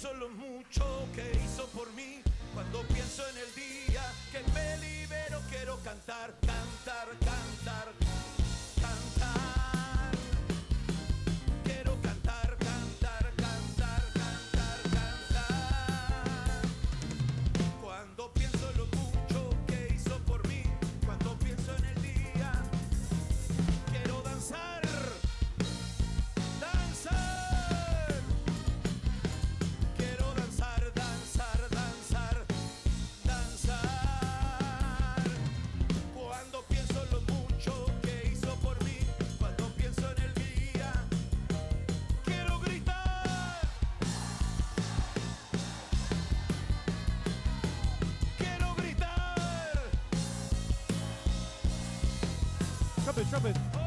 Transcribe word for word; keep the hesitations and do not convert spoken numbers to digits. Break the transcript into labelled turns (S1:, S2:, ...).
S1: pienso lo mucho que hizo por mí, cuando pienso en el día que me libero, quiero cantar, cantar, cantar, cantar. Quiero cantar, cantar, cantar, cantar, cantar. Cuando pienso lo mucho que hizo por mí, cuando pienso en el día, quiero danzar, danzar. Quiero danzar, danzar, danzar, danzar. Cuando pienso lo mucho que hizo por mí, cuando pienso en el día, quiero gritar, quiero gritar.
S2: Trumpet, trumpet.